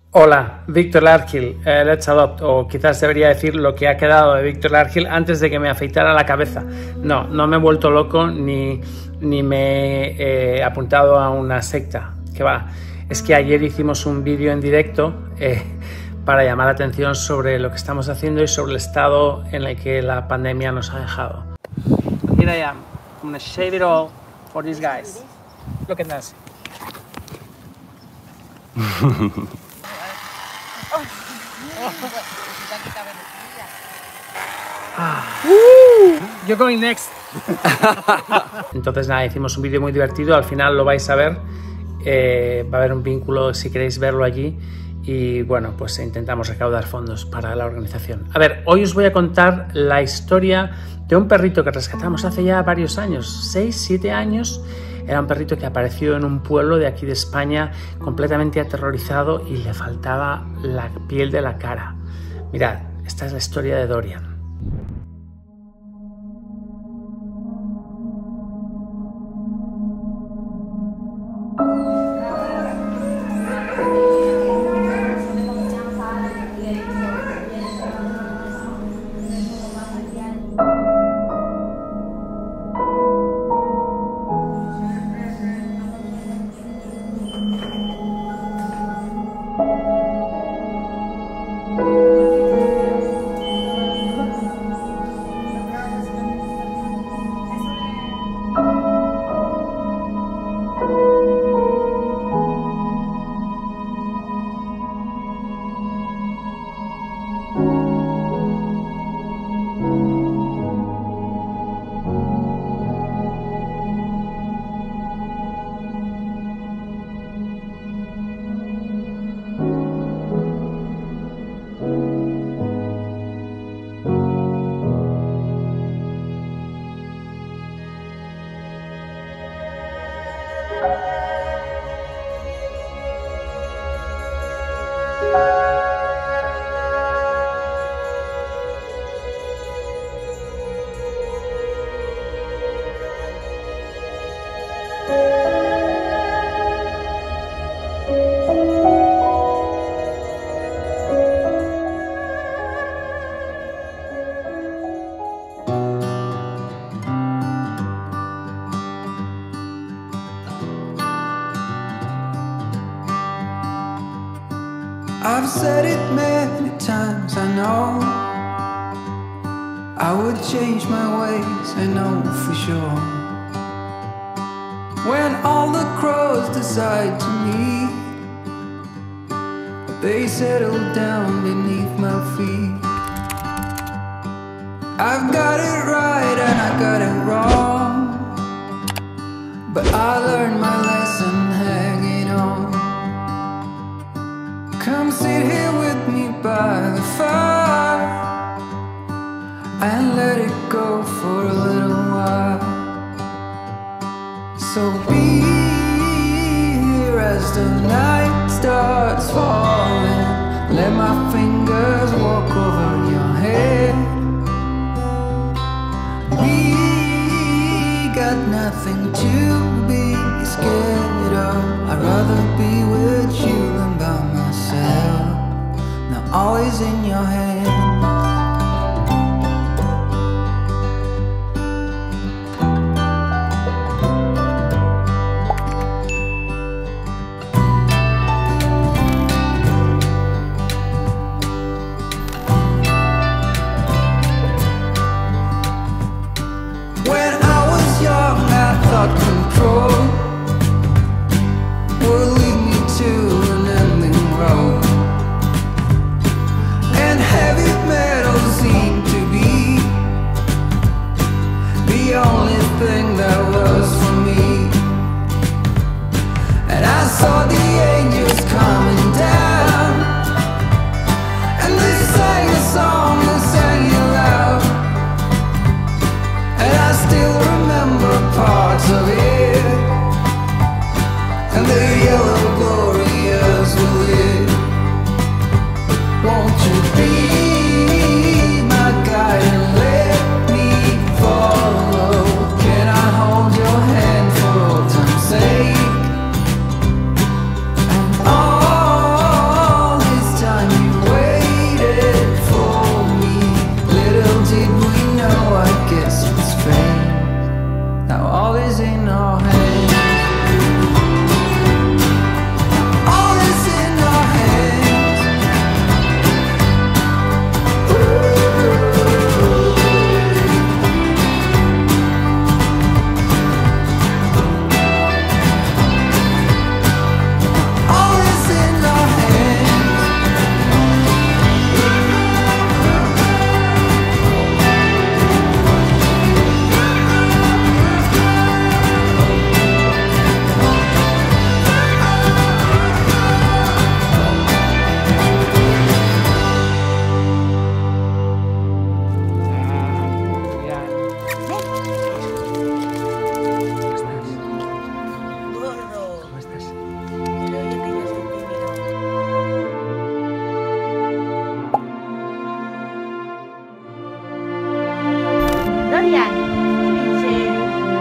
Hola, Víctor Largil, Let's Adopt, o quizás debería decir lo que ha quedado de Víctor Largil antes de que me afeitara la cabeza. No me he vuelto loco ni me he apuntado a una secta, que va. Es que ayer hicimos un vídeo en directo para llamar la atención sobre lo que estamos haciendo y sobre el estado en el que la pandemia nos ha dejado. Here I am. I'm gonna shave it all for these guys. Look at this. You're going next. Entonces nada, hicimos un vídeo muy divertido, al final lo vais a ver, va a haber un vínculo si queréis verlo allí y bueno, pues intentamos recaudar fondos para la organización. A ver, hoy os voy a contar la historia de un perrito que rescatamos hace ya varios años, 6, 7 años. Era un perrito que apareció en un pueblo de aquí de España completamente aterrorizado y le faltaba la piel de la cara. Mirad, esta es la historia de Dorian. I've said it many times, I know I would change my ways, I know for sure. When all the crows decide to meet, they settle down beneath my feet. I've got it right and I got it wrong, but I learned my lesson hanging on. Come sit here with me by the fire and let it go for a little while. So be here as the night starts falling. Let my fingers walk over your head. We got nothing to be scared of. I'd rather be with you than by myself. Now always in your hands. When I was young, I thought control would lead me to an ending road, and heavy our hands. All is in our hands. All is in our hands. Gordo. ¿Cómo estás? Pero oye que yo soy tímido. Dorian, dice.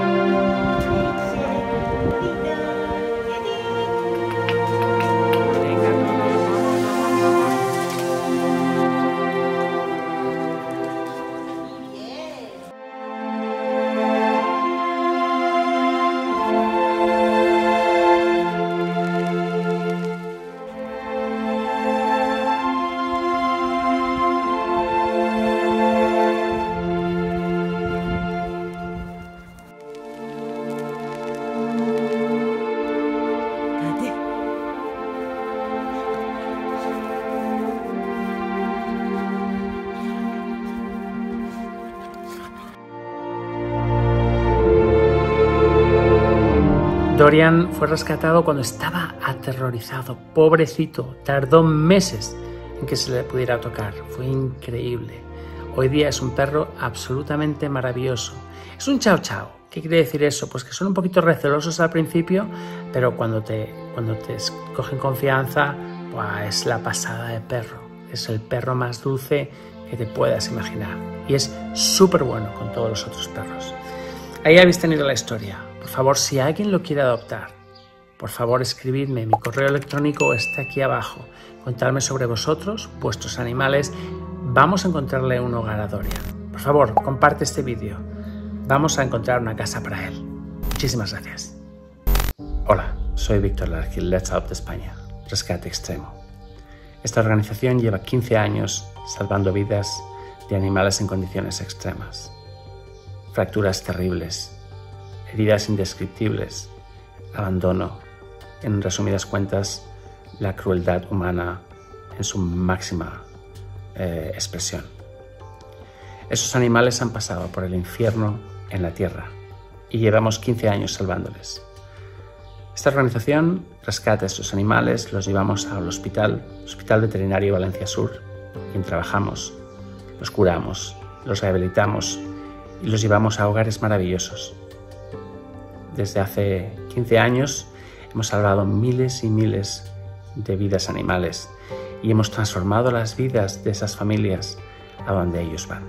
Dorian fue rescatado cuando estaba aterrorizado, pobrecito, tardó meses en que se le pudiera tocar, fue increíble. Hoy día es un perro absolutamente maravilloso, es un chao chao. ¿Qué quiere decir eso? Pues que son un poquito recelosos al principio, pero cuando te cogen confianza, ¡buah!, es la pasada de perro, es el perro más dulce que te puedas imaginar y es súper bueno con todos los otros perros. Ahí habéis tenido la historia. Por favor, si alguien lo quiere adoptar, por favor escribidme, mi correo electrónico está aquí abajo. Contadme sobre vosotros, vuestros animales. Vamos a encontrarle un hogar a Dorian. Por favor, comparte este vídeo. Vamos a encontrar una casa para él. Muchísimas gracias. Hola, soy Víctor Largil, Let's Adopt España, Rescate Extremo. Esta organización lleva 15 años salvando vidas de animales en condiciones extremas. Fracturas terribles, heridas indescriptibles, abandono, en resumidas cuentas, la crueldad humana en su máxima expresión. Esos animales han pasado por el infierno en la tierra y llevamos 15 años salvándoles. Esta organización rescata a estos animales, los llevamos al Hospital Veterinario Valencia Sur, en quien trabajamos, los curamos, los rehabilitamos y los llevamos a hogares maravillosos. Desde hace 15 años hemos salvado miles y miles de vidas animales y hemos transformado las vidas de esas familias a donde ellos van.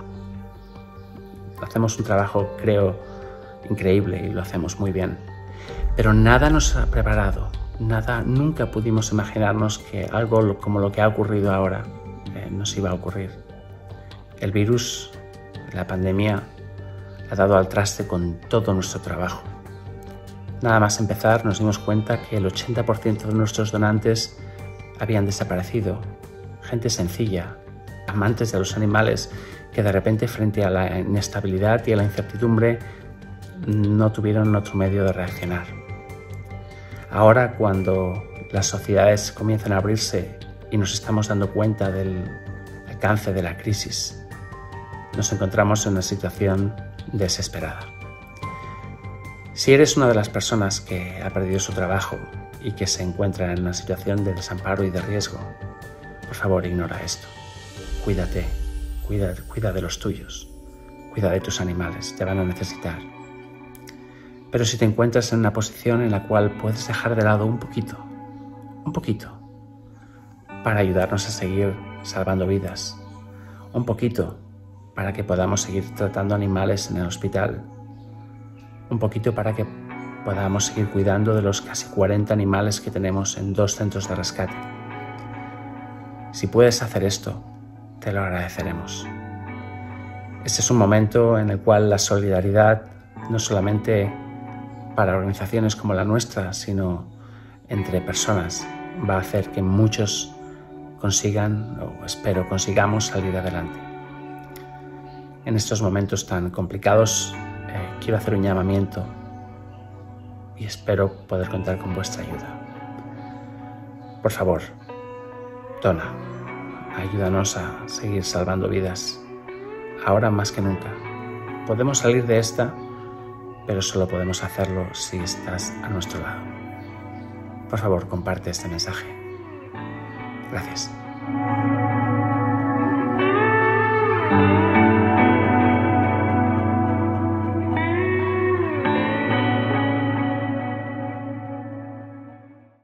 Hacemos un trabajo, creo, increíble y lo hacemos muy bien. Pero nada nos ha preparado, nunca pudimos imaginarnos que algo como lo que ha ocurrido ahora nos iba a ocurrir. El virus, la pandemia, ha dado al traste con todo nuestro trabajo. Nada más empezar nos dimos cuenta que el 80% de nuestros donantes habían desaparecido. Gente sencilla, amantes de los animales que de repente frente a la inestabilidad y a la incertidumbre no tuvieron otro medio de reaccionar. Ahora, cuando las sociedades comienzan a abrirse y nos estamos dando cuenta del alcance de la crisis, nos encontramos en una situación desesperada. Si eres una de las personas que ha perdido su trabajo y que se encuentra en una situación de desamparo y de riesgo, por favor, ignora esto. Cuídate, cuida de los tuyos, cuida de tus animales, te van a necesitar. Pero si te encuentras en una posición en la cual puedes dejar de lado un poquito, para ayudarnos a seguir salvando vidas, un poquito para que podamos seguir tratando animales en el hospital, un poquito para que podamos seguir cuidando de los casi 40 animales que tenemos en 2 centros de rescate. Si puedes hacer esto, te lo agradeceremos. Este es un momento en el cual la solidaridad no solamente para organizaciones como la nuestra, sino entre personas, va a hacer que muchos consigan, o espero consigamos, salir adelante. En estos momentos tan complicados, quiero hacer un llamamiento y espero poder contar con vuestra ayuda. Por favor, dona, ayúdanos a seguir salvando vidas, ahora más que nunca. Podemos salir de esta, pero solo podemos hacerlo si estás a nuestro lado. Por favor, comparte este mensaje. Gracias.